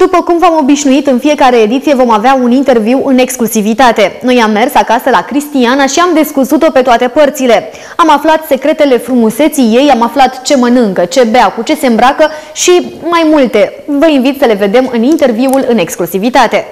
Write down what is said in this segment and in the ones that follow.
După cum v-am obișnuit, în fiecare ediție vom avea un interviu în exclusivitate. Noi am mers acasă la Cristiana și am descuzut-o pe toate părțile. Am aflat secretele frumuseții ei, am aflat ce mănâncă, ce bea, cu ce se îmbracă și mai multe. Vă invit să le vedem în interviul în exclusivitate.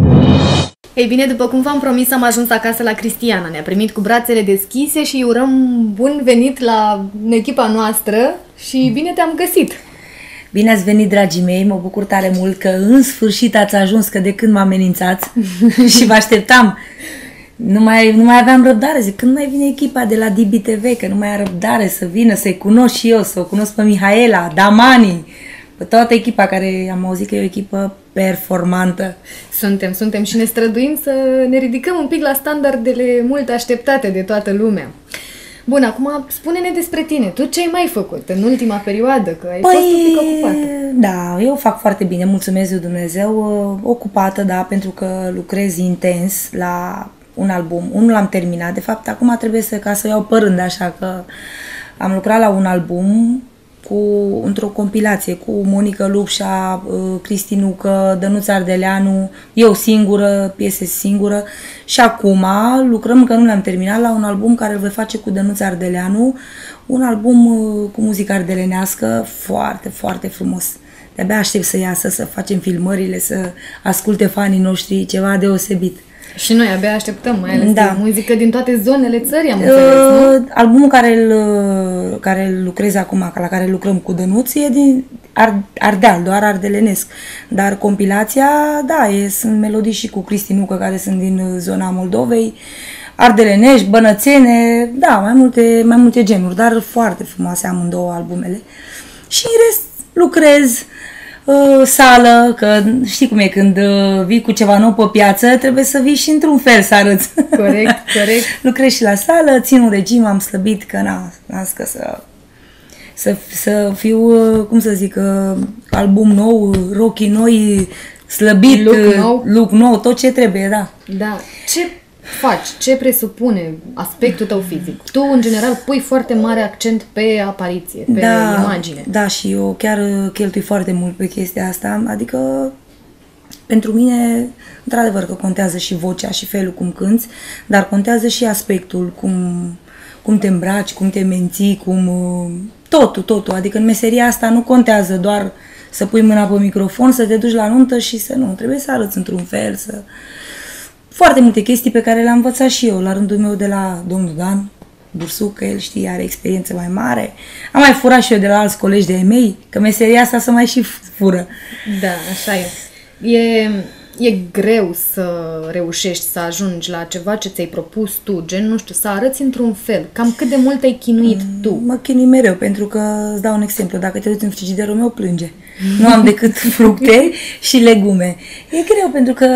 Ei bine, după cum v-am promis, am ajuns acasă la Cristiana. Ne-a primit cu brațele deschise și îi urăm bun venit la echipa noastră și bine te-am găsit! Bine ați venit, dragii mei, mă bucur tare mult că în sfârșit ați ajuns, că de când mă amenințați și vă așteptam. Nu mai aveam răbdare, zic, când mai vine echipa de la DBTV, că nu mai am răbdare să vină, să-i cunosc și eu, să o cunosc pe Mihaela, Damani, pe toată echipa care am auzit că e o echipă performantă. Suntem și ne străduim să ne ridicăm un pic la standardele mult așteptate de toată lumea. Bun, acum spune-ne despre tine. Tu ce ai mai făcut în ultima perioadă? Că ai fost un pic ocupată. Da, eu fac foarte bine, mulțumesc lui Dumnezeu. Ocupată, da, pentru că lucrez intens la un album. Unul l-am terminat. De fapt, acum trebuie ca să iau părând, așa că am lucrat la un album într-o compilație cu Monica Lupșa, Cristi Nucă, Dănuța Ardeleanu, eu singură, piese singură și acum lucrăm, încă nu l-am terminat, la un album care îl voi face cu Dănuța Ardeleanu, un album cu muzică ardelenească foarte, foarte frumos. De-abia aștept să iasă, să facem filmările, să asculte fanii noștri, ceva deosebit. Și noi abia așteptăm, mai ales de muzică din toate zonele țării, am înțeles, nu? Albumul care îl lucrez acum, la care lucrăm cu Dănuț, e din Ardeal, doar ardelenesc. Dar compilația, da, sunt melodii și cu Cristi Nucă, care sunt din zona Moldovei, ardelenești, bănățene, da, mai multe genuri, dar foarte frumoase amândouă albumele. Și în rest lucrez sală, că știi cum e, când vii cu ceva nou pe piață, trebuie să vii și într-un fel să arăți. Corect. Lucrez și la sală, țin un regim, am slăbit, că n-am că să fiu, cum să zic, album nou, rochii noi, slăbit, look nou, tot ce trebuie, da. Da. Ce faci? Ce presupune aspectul tău fizic? Tu, în general, pui foarte mare accent pe apariție, pe imagine. Da, și eu chiar cheltui foarte mult pe chestia asta, adică pentru mine, într-adevăr că contează și vocea și felul cum cânți, dar contează și aspectul, cum te îmbraci, cum te menții, totul, adică în meseria asta nu contează doar să pui mâna pe microfon, să te duci la nuntă și să nu, trebuie să arăți într-un fel, foarte multe chestii pe care le-am învățat și eu, la rândul meu de la domnul Dan Bursuc, că el știe, are experiență mai mare. Am mai furat și eu de la alți colegi de-ai mei, că meseria asta să mai și fură. Da, așa e. E greu să reușești să ajungi la ceva ce ți-ai propus tu, gen, nu știu, să arăți într-un fel. Cam cât de mult te-ai chinuit tu? Mă chinui mereu, pentru că, îți dau un exemplu, dacă te uiți în frigiderul meu, plânge. Nu am decât fructe și legume. E greu, pentru că,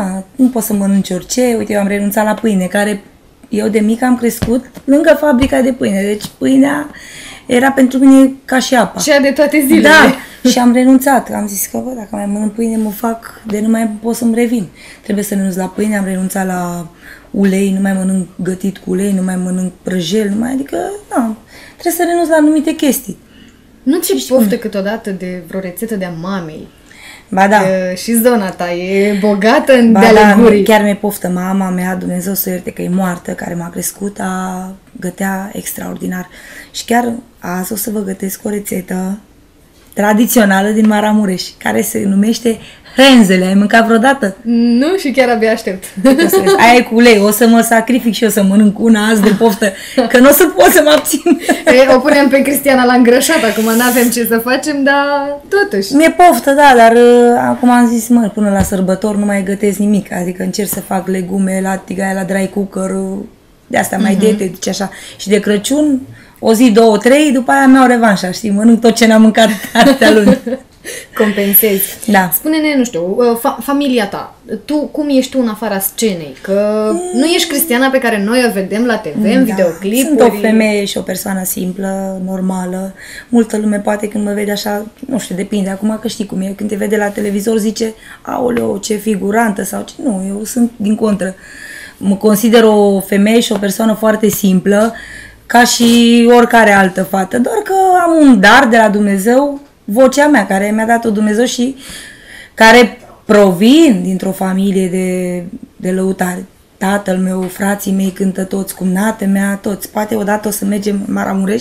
nu poți să mănânci orice. Uite, eu am renunțat la pâine, care eu de mic am crescut lângă fabrica de pâine. Deci pâinea era pentru mine ca și apa. Cea de toate zilele. Da. Și am renunțat. Am zis că, dacă mai mănânc pâine, mă fac de nu mai pot să-mi revin. Trebuie să renunț la pâine, am renunțat la ulei, nu mai mănânc gătit cu ulei, nu mai mănânc prăjel, adică, trebuie să renunț la anumite chestii. Nu ți poftă câteodată de vreo rețetă de-a mamei? Ba da. Și zona ta e bogată în de-ale gurii. Chiar mi-e poftă. Mama mea, Dumnezeu să o ierte, că e moartă, care m-a crescut, gătea extraordinar. Și chiar azi o să vă gătesc o rețetă tradițională din Maramureș, care se numește hrenzele. Ai mâncat vreodată? Nu, și chiar abia aștept. Aia e cu ulei. O să mă sacrific și eu să mănânc una azi de poftă, că nu o să pot să mă abțin. O punem pe Cristiana la îngrășat, acum n-avem ce să facem, dar totuși. Mi-e poftă, da, dar acum am zis, până la sărbători nu mai gătesc nimic, adică încerc să fac legume la tigaia, la dry cooker, de astea mai dietetice, așa. Și de Crăciun, o zi, 2, 3, după aia mi-au revanșa, știi, mănânc tot ce n-am mâncat atâtea luni. Compensezi. Da. Spune-ne, nu știu, familia ta, tu cum ești tu în afara scenei? Că nu ești Cristiana pe care noi o vedem la TV, în videoclipuri. Sunt o femeie și o persoană simplă, normală. Multă lume poate când mă vede așa, nu știu, depinde acum, că știi cum e, când te vede la televizor zice, aoleo, ce figurantă sau ce. Nu, eu sunt din contră. Mă consider o femeie și o persoană foarte simplă, ca și oricare altă fată, doar că am un dar de la Dumnezeu, vocea mea, care mi-a dat-o Dumnezeu și care provin dintr-o familie de lăutari. Tatăl meu, frații mei cântă toți, cumnată mea, toți. Poate odată o să mergem în Maramureș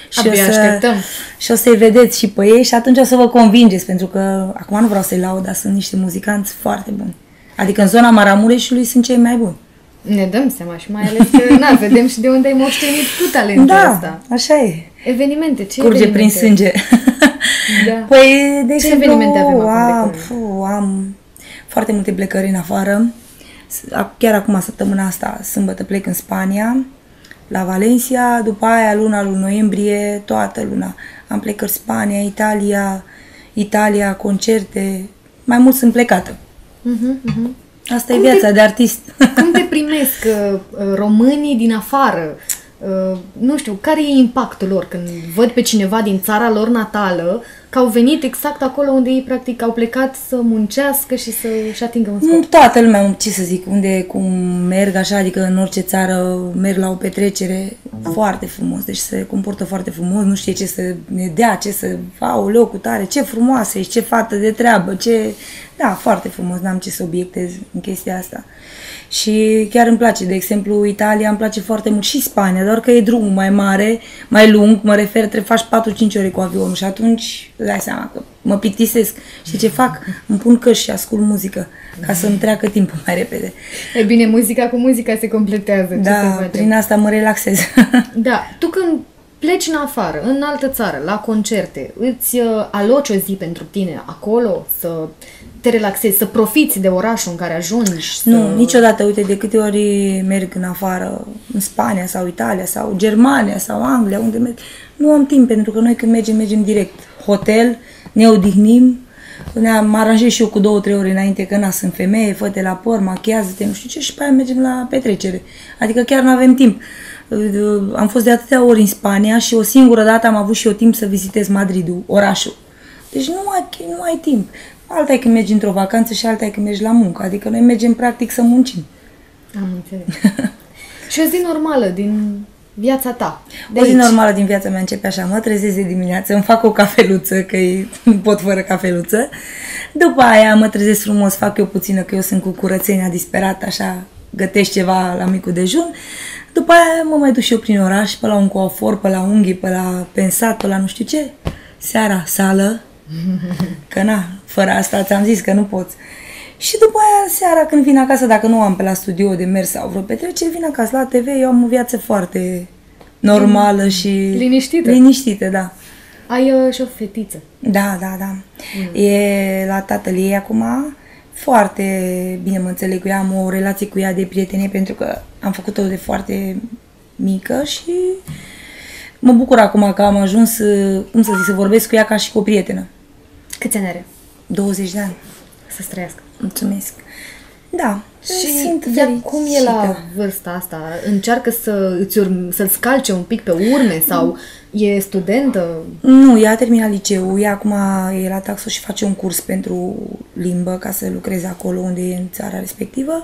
și o să-i vedeți și pe ei și atunci o să vă convingeți, pentru că acum nu vreau să-i laud, dar sunt niște muzicanți foarte buni. Adică în zona Maramureșului sunt cei mai buni. Ne dăm seama și mai ales că, vedem și de unde ai moștenit tu talentul ăsta. Da, așa e. Evenimente, ce curge evenimente? Prin sânge. Da. Păi, de exemplu, evenimente avem acum am foarte multe plecări în afară. Chiar acum, săptămâna asta, sâmbătă plec în Spania, la Valencia, după aia luna lui noiembrie, toată luna. Am plecări Spania, Italia, concerte, mai mult sunt plecată. Asta e viața de artist. Cum te primesc românii din afară? Nu știu, care e impactul lor când văd pe cineva din țara lor natală că au venit exact acolo unde ei practic au plecat să muncească și să-și atingă un scop? Toată lumea, ce să zic, cum merg așa, adică în orice țară merg la o petrecere foarte frumos, deci se comportă foarte frumos, nu știe ce să ne dea, ce să... Aoleu, cu tare, ce frumoasă ești, ce fată de treabă, ce... Da, foarte frumos, n-am ce să obiectez în chestia asta. Și chiar îmi place, de exemplu, Italia îmi place foarte mult și Spania, doar că e drumul mai mare, mai lung, mă refer, trebuie să faci 4-5 ore cu avionul și atunci îți dai seama că mă plictisesc. Și ce fac? Îmi pun căști și ascult muzică ca să-mi treacă timpul mai repede. E bine, muzica cu muzica se completează. Da, prin asta mă relaxez. Da, tu când pleci în afară, în altă țară, la concerte, îți aloci o zi pentru tine acolo să te relaxezi, să profiți de orașul în care ajungi? Nu, niciodată. Uite, de câte ori merg în afară, în Spania sau Italia sau Germania sau Anglia, unde merg, nu am timp, pentru că noi când mergem direct. Hotel, ne odihnim, ne-am aranjat și eu cu 2-3 ore înainte, că sunt femeie, fă-te la păr, machiază-te, nu știu ce, și pe aia mergem la petrecere. Adică chiar nu avem timp. Am fost de atâtea ori în Spania și o singură dată am avut și eu timp să vizitez Madridul, orașul. Deci nu ai timp. Alta e când mergi într-o vacanță și alta e când mergi la muncă. Adică noi mergem practic să muncim. Am înțeles. Și o zi normală din viața ta? O zi normală din viața mea începe așa. Mă trezesc de dimineață, îmi fac o cafeluță, că nu pot fără cafeluță. După aia mă trezesc frumos, fac eu puțină, că eu sunt cu curățenia disperată, așa, gătesc ceva la micul dejun. După aia mă mai duc și eu prin oraș, pe la un coafor, pe la unghii, pe la pensat, pe la nu știu ce. Seara, sală. Că fără asta ți-am zis că nu poți. Și după aia, seara, când vin acasă, dacă nu am pe la studio de mers sau vreo petrecere, vin acasă la TV, eu am o viață foarte normală și... Liniștită, da. Ai și o fetiță. Da. E la tatăl ei acum, foarte bine mă înțeleg cu ea, am o relație cu ea de prietenie, pentru că am făcut-o de foarte mică și... Mă bucur acum că am ajuns, să vorbesc cu ea ca și cu o prietenă. Câți ani are? 20 de ani. Să trăiască. Mulțumesc. Da. Și cum e la vârsta asta? Încearcă să-ți calce un pic pe urme sau e studentă? Nu, ea a terminat liceul. Ea acum e la Taxo și face un curs pentru limbă ca să lucreze acolo unde e în țara respectivă.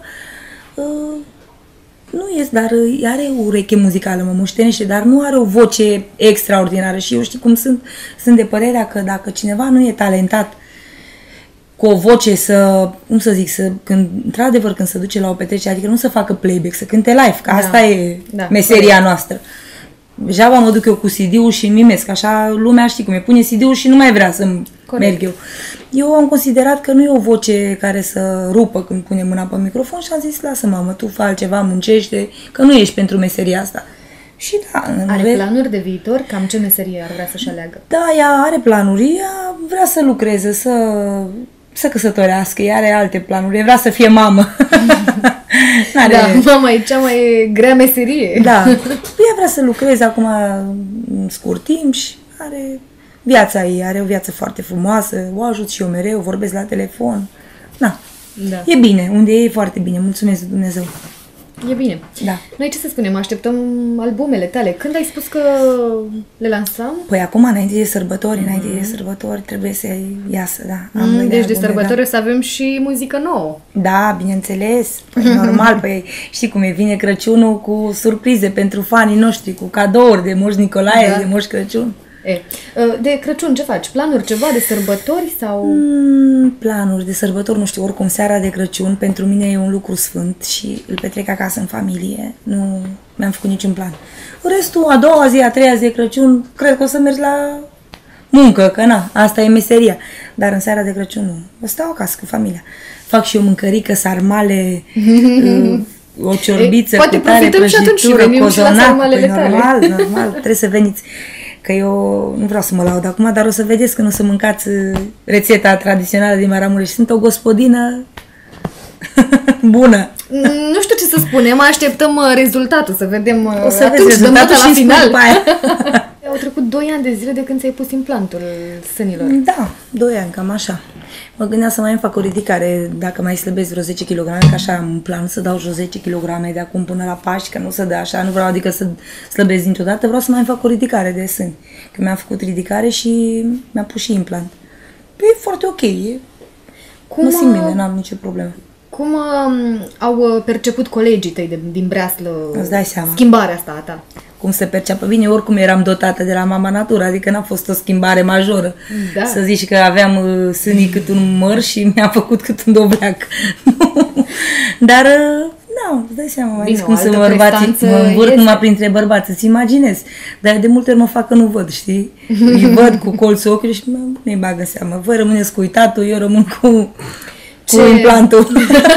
Nu este, dar are o ureche muzicală, mă moștenește, dar nu are o voce extraordinară și eu știi cum sunt de părerea că dacă cineva nu e talentat cu o voce într-adevăr când se duce la o petrecere, adică nu să facă playback, să cânte live, că asta e meseria noastră. Degeaba mă duc eu cu CD-ul și mimesc, așa lumea știi cum e, pune CD-ul și nu mai vrea să merg eu. Eu am considerat că nu e o voce care să rupă când pune mâna pe microfon și am zis, lasă mamă, tu fă altceva, muncește, că nu ești pentru meseria asta. Și da, are planuri de viitor? Cam ce meserie ar vrea să-și aleagă? Da, ea are planuri, ea vrea să lucreze, să căsătorească, ea are alte planuri, vrea să fie mamă. Mama e cea mai grea meserie. Da, ea vrea să lucreze acum în scurt timp și are viața ei, are o viață foarte frumoasă, o ajut și eu mereu, vorbesc la telefon. Da. E bine, unde e foarte bine, mulțumesc Dumnezeu. E bine. Da. Noi ce să spunem, așteptăm albumele tale. Când ai spus că le lansăm? Păi acum, înainte de sărbători, trebuie să iasă, da. Deci de sărbători o să avem și muzică nouă. Da, bineînțeles. Păi, normal, păi știi cum e, vine Crăciunul cu surprize pentru fanii noștri, cu cadouri de Moș Nicolae, de Moș Crăciun. De Crăciun ce faci? Planuri ceva de sărbători sau? Planuri de sărbători, nu știu, oricum seara de Crăciun pentru mine e un lucru sfânt și îl petrec acasă în familie. Nu mi-am făcut niciun plan. Restul, a doua zi, a treia zi de Crăciun, cred că o să merg la muncă, că na, asta e meseria. Dar în seara de Crăciun nu. O stau acasă cu familia. Fac și eu mâncărică, sarmale, o ciorbiță, poate cu tare, prăjitură, cozonac. Păi normal, trebuie să veniți. Că eu nu vreau să mă laud acum, dar o să vedeți că nu o să mâncați rețeta tradițională din Maramureș. Sunt o gospodină bună. Nu știu ce să spunem, așteptăm rezultatul, să vedem o să vezi rezultatul și la final. Aia. Au trecut 2 ani de zile de când ți-ai pus implantul sânilor. Da, 2 ani, cam așa. Mă gândeam să mai fac o ridicare, dacă mai slăbesc vreo 10 kg, că așa am un plan să dau jos 10 kg de acum până la Paști, că nu se dă așa, nu vreau adică să slăbesc dintr-o dată, vreau să mai fac o ridicare de sâni. Că mi-am făcut ridicare și mi-a pus și implant. E foarte ok, nu simt bine, n-am nicio problemă. Cum au perceput colegii tăi din Breaslă îți dai seama schimbarea asta a ta? Cum se perceapă bine, oricum eram dotată de la mama natură, adică n-a fost o schimbare majoră. Da. Să zici că aveam sânii cât un măr și mi-a făcut cât un dovleac. Dar, nu, îți dai seama, mai cum să bărbații, mă învârt numai printre bărbați, îți imaginezi. Dar de multe ori mă fac că nu văd, știi? Îi văd cu colțul ochiului și nu-i bagă seama. Voi rămâneți cu uitatul, eu rămân cu implantul.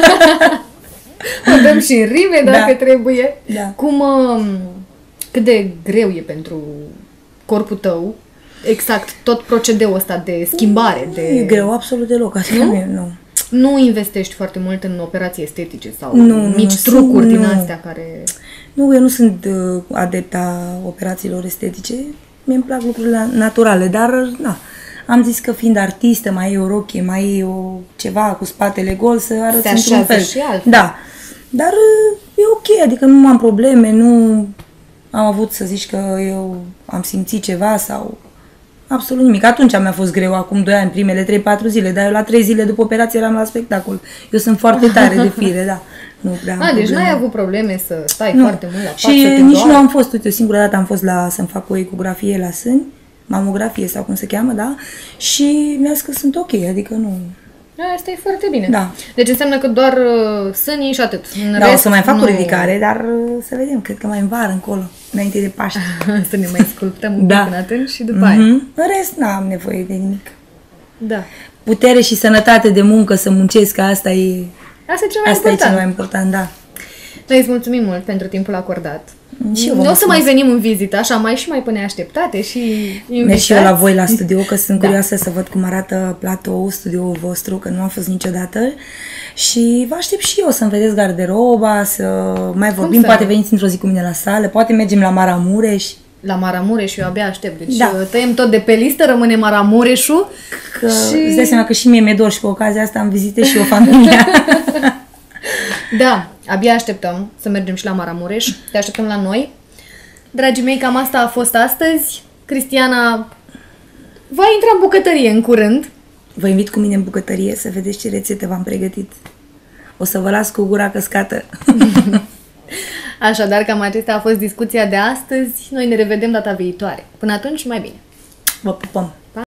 O dăm și în rime dacă trebuie. Da. Cât de greu e pentru corpul tău exact tot procedeul ăsta de schimbare? E greu, absolut deloc. Adică nu. Nu investești foarte mult în operații estetice sau mici trucuri din astea care... Nu, eu nu sunt adepta operațiilor estetice. Mi-mi plac lucrurile naturale, dar na. Am zis că fiind artistă, mai e o rochie, mai e ceva cu spatele gol, să arăți într-un fel. Și altfel. Da. Dar e ok, adică nu am probleme, nu am avut să zici că eu am simțit ceva sau absolut nimic. Atunci mi-a fost greu, acum 2 ani, primele 3-4 zile, dar eu la 3 zile după operație eram la spectacol. Eu sunt foarte tare de fire, da. Nu prea am deci n-ai avut probleme să stai foarte mult la pat, și nici nu am fost, uite, o singură dată am fost să-mi fac o ecografie la sâni, mamografie sau cum se cheamă, da, și mi-a zis că sunt ok, adică nu... Asta e foarte bine. Da. Deci înseamnă că doar sânii și atât. Da, o să mai fac o ridicare, dar să vedem, cred că mai în vară încolo, înainte de Paște. Să ne mai sculptăm un pic până atunci și după aia. În rest, n-am nevoie de nimic. Da. Putere și sănătate de muncă, să muncesc, asta e cel mai important, da. Noi îți mulțumim mult pentru timpul acordat. Nu o să mai venim în vizită, așa, mai pe neașteptate și invitați. Merg și eu la voi la studio, că sunt curioasă să văd cum arată platoul, studioul vostru, că nu am fost niciodată. Și vă aștept și eu să-mi vedeți garderoba, să mai vorbim, poate veniți într-o zi cu mine la sală, poate mergem la Maramureș. La Maramureș eu abia aștept, deci tăiem tot de pe listă, rămâne Maramureșul. Îți dai seama că și mie mi-e dor și cu ocazia asta am vizite și o familie. Da, abia așteptăm să mergem și la Maramureș. Te așteptăm la noi. Dragii mei, cam asta a fost astăzi. Cristiana va intra în bucătărie în curând. Vă invit cu mine în bucătărie să vedeți ce rețete v-am pregătit. O să vă las cu gura căscată. Așadar, cam acesta a fost discuția de astăzi. Noi ne revedem data viitoare. Până atunci, mai bine. Vă pupăm!